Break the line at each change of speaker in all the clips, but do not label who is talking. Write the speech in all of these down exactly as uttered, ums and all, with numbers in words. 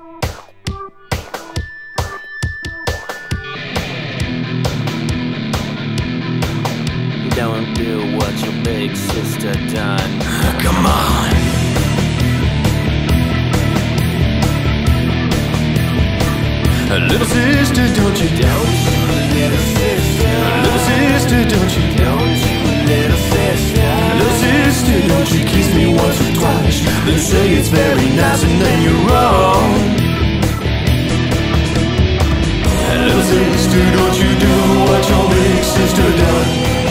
Don't do what your big sister done.
Come on. Little sister, don't you don't you, little sister. Little sister, don't you don't you, little sister. Little sister, don't you kiss me once or twice, then say it's very nice and then you're wrong. Little sister, don't you do what your big sister done.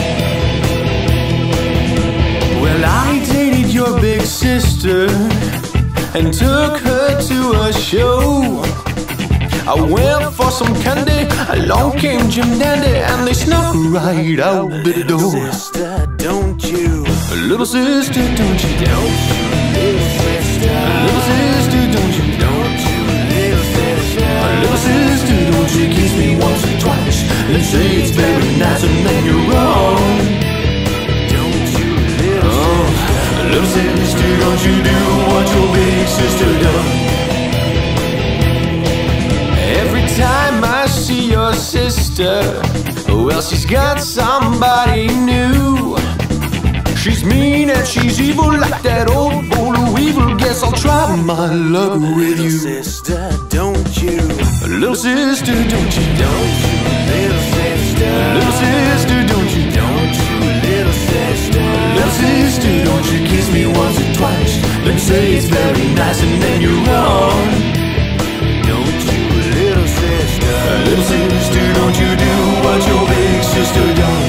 Well, I dated your big sister and took her to a show. I went for some candy, along came Jim Dandy, and they snuck right out the door.
Little sister, don't you?
Little sister, don't you?
Don't you, little sister?
Little sister, don't you?
Don't you, little sister?
Little sister, don't you kiss me once or twice, then say it's very nice and then you're wrong.
Don't you, little
oh,
sister?
Little sister, don't you do what your big sister done. Every time I see your sister, well, she's got somebody new. She's mean and she's evil like that old bowl of weevil. Guess I'll try my luck with you.
Little sister, don't you?
Little sister, don't you?
Don't you, little sister?
Little sister, don't you?
Don't you, little sister?
Little sister, don't you kiss me once or twice, then say it's very nice and then you're wrong. Little sister, don't you do what your big sister done.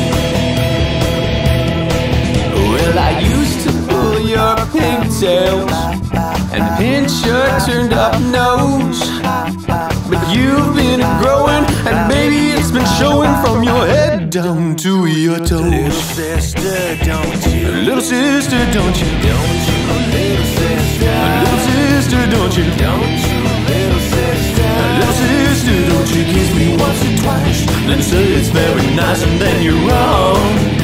Well, I used to pull your pigtails and pinch your turned up nose, but you've been growing, and baby, it's been showing from your head down to your toes.
Little sister, don't you?
Little sister, don't you?
Don't you, little sister?
Little sister, don't you?
Don't you, little sister?
Little sister, don't you kiss me once or twice, then say it's very nice and then you're wrong.